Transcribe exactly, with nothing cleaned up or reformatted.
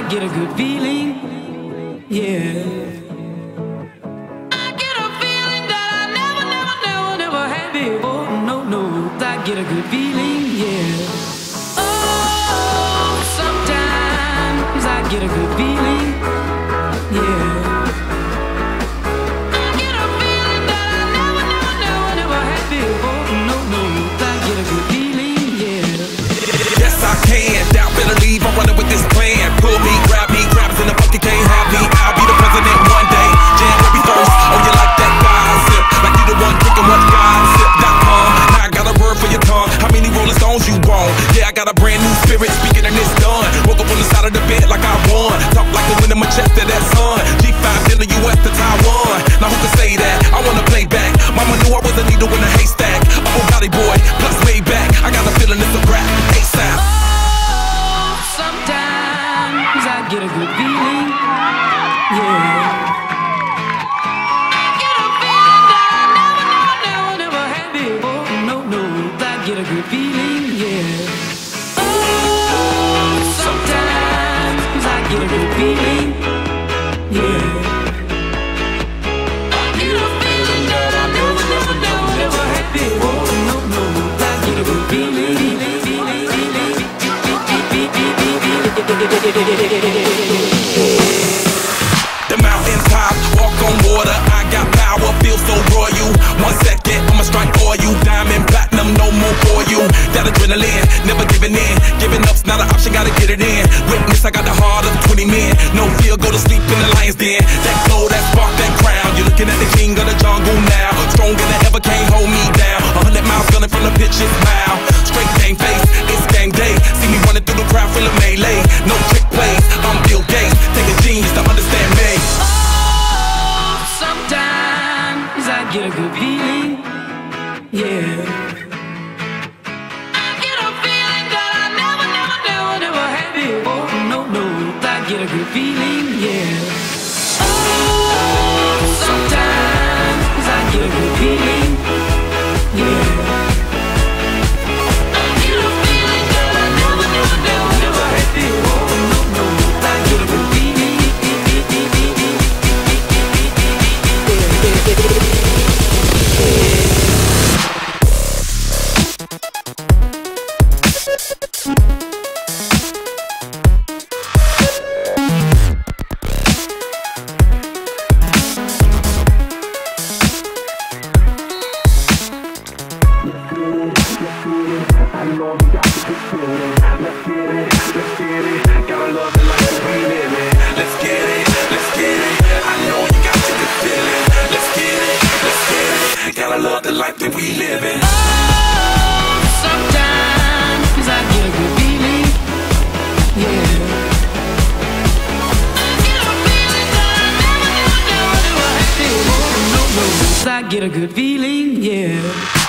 get a good feeling, yeah. I get a feeling that I never, never, never, never had before. No, no, I get a good feeling, yeah. Oh, sometimes I get a good feeling, yeah. I get a feeling that I never, never, never, never had before. No, no, I get a good feeling, yeah. Yes, I can. Doubt, better leave. I'm running with this plan. Pull me, grab me, grabs in the bucket, can't have me. I'll be the president one day. January first. Oh, you like that gossip? Like you the one drinking what gossip dot com. Now I got a word for your tongue. How many Rolling Stones you want? Yeah, I got a brand new spirit speaking and it's done. Woke up on the side of the bed like I won. Talk like the wind in my chest to that sun. G five in the U S to Taiwan. Now who can say that? I wanna play back. Mama knew I was a needle in a haystack. A whole body boy, plus way back. I got a feeling it's a rap. ASAP. Oh, sometimes I get a good feeling, yeah. I get a feeling that I never, never, never, never had before. No, no, I get a good feeling, yeah. Oh, sometimes I get a good feeling, yeah. I get a feeling that I never, never, never, never had before. No, no, I get a good feeling, feeling, feeling, feeling. The mountains top, walk on water. I got power, feel so royal. One second, I'ma strike for you. Diamond, platinum, no more for you. That adrenaline, never giving in. Giving up's not an option, gotta get it in. Witness, I got the heart of twenty men. No fear, go to sleep in the lion's den. That glow, that spark, that crown. You're looking at the king of the jungle now. Stronger than ever, can't hold me down. A hundred miles gunning from the pitch's mile. Straight game face, it's game day. See me running through the crowd, feeling melee. No trick plays, I'm Bill Gates. Take a genius to understand me. Oh, sometimes I get a good feeling, yeah. I get a feeling that I never, never, never, never had before. No, no, I get a good feeling, yeah. Oh, sometimes I get a good feeling, yeah. I get a feeling that I never, never, never, never had before. No, no, I get a good feeling. I know you got to get feeling. Let's get it, let's get it. Gotta love it like we live it. Let's get it, let's get it. I know you got to get feeling. Let's get it, let's get it. Gotta love the life that we live in. Oh, sometimes I get a good feeling, yeah. I get a feeling that I never, never, never, never had before. No, no, I get a good feeling, yeah.